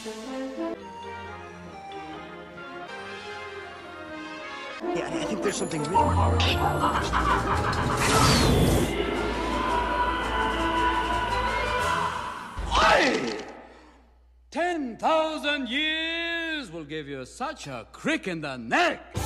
Yeah, I think there's something really... Why? 10,000 years will give you such a crick in the neck.